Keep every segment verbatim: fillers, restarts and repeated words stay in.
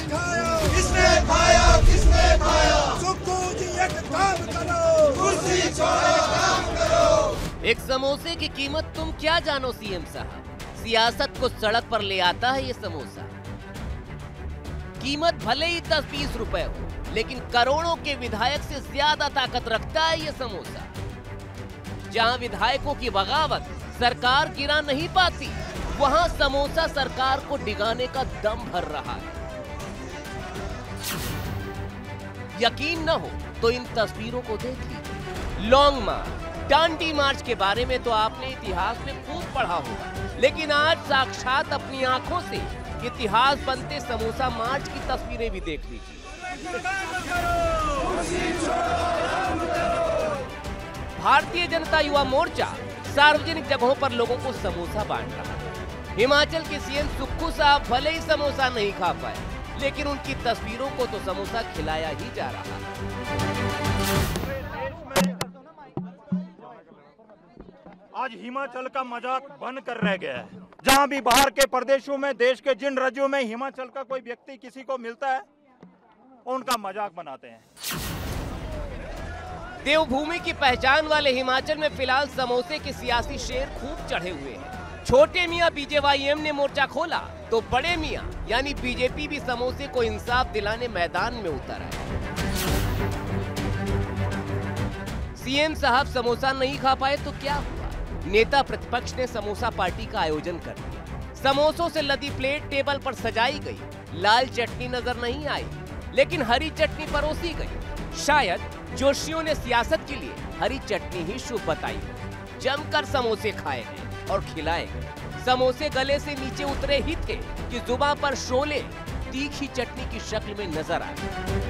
खाया किसने खाया किसने खाया सुक्खू जी एक काम करो कुर्सी छोड़ो काम करो। एक समोसे की कीमत तुम क्या जानो सीएम साहब, सियासत को सड़क पर ले आता है ये समोसा। कीमत भले ही दस बीस रुपए हो, लेकिन करोड़ों के विधायक से ज्यादा ताकत रखता है ये समोसा। जहां विधायकों की बगावत सरकार गिरा नहीं पाती, वहां समोसा सरकार को डिगाने का दम भर रहा है। यकीन न हो तो इन तस्वीरों को देख लीजिए। लॉन्ग मार्च, डांडी मार्च के बारे में तो आपने इतिहास में खूब पढ़ा होगा, लेकिन आज साक्षात अपनी आंखों से इतिहास बनते समोसा मार्च की तस्वीरें भी देख लीजिए। भारतीय जनता युवा मोर्चा सार्वजनिक जगहों पर लोगों को समोसा बांट रहा है। हिमाचल के सीएम सुक्खू साहब भले ही समोसा नहीं खा पाए, लेकिन उनकी तस्वीरों को तो समोसा खिलाया ही जा रहा है। आज हिमाचल का मजाक बन कर रह गया है। जहां भी बाहर के प्रदेशों में, देश के जिन राज्यों में हिमाचल का कोई व्यक्ति किसी को मिलता है, उनका मजाक बनाते हैं। देवभूमि की पहचान वाले हिमाचल में फिलहाल समोसे के सियासी शेर खूब चढ़े हुए हैं। छोटे मियां बीजेवाईएम ने मोर्चा खोला तो बड़े मियां यानी बीजेपी भी समोसे को इंसाफ दिलाने मैदान में उतर आए। सीएम साहब समोसा नहीं खा पाए तो क्या हुआ? नेता प्रतिपक्ष ने समोसा पार्टी का आयोजन कर दिया। समोसों से लदी प्लेट टेबल पर सजाई गई। लाल चटनी नजर नहीं आई, लेकिन हरी चटनी परोसी गई। शायद जोशियों ने सियासत के लिए हरी चटनी ही शुभ बताई। जमकर समोसे खाए गए और खिलाए गए। समोसे गले से नीचे उतरे ही थे कि जुबान पर शोले तीखी चटनी की शक्ल में नजर आए।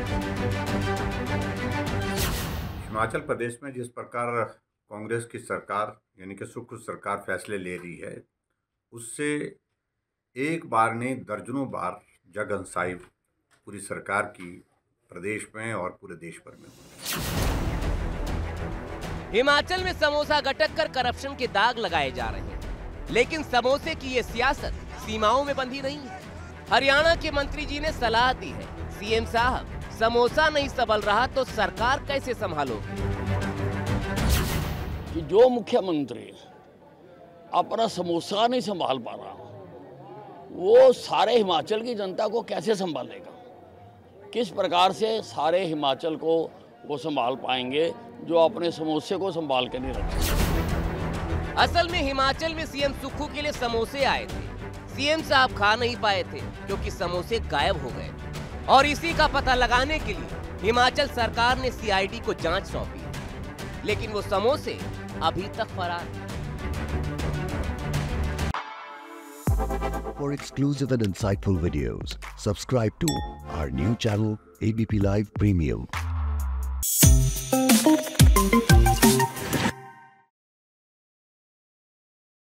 हिमाचल प्रदेश में जिस प्रकार कांग्रेस की सरकार यानी कि सुक्खू सरकार फैसले ले रही है, उससे एक बार नहीं दर्जनों बार जग हंसाई पूरी सरकार की प्रदेश में और पूरे देश भर में। हिमाचल में समोसा गटक कर करप्शन के दाग लगाए जा रहे हैं, लेकिन समोसे की ये सियासत सीमाओं में बंधी नहीं है। हरियाणा के मंत्री जी ने सलाह दी है, सीएम साहब समोसा नहीं संभल रहा तो सरकार कैसे संभालोगे? कि जो मुख्यमंत्री अपना समोसा नहीं संभाल पा रहा, वो सारे हिमाचल की जनता को कैसे संभालेगा? किस प्रकार से सारे हिमाचल को वो संभाल पाएंगे जो अपने समोसे को संभाल के नहीं रखते? असल में हिमाचल में सीएम सुक्खू के लिए समोसे आए थे। सीएम साहब खा नहीं पाए थे क्योंकि समोसे गायब हो गए, और इसी का पता लगाने के लिए हिमाचल सरकार ने सीआईडी को जांच सौंपी, लेकिन वो समोसे अभी तक फरार। For exclusive and insightful videos, subscribe to our new channel A B P Live Premium.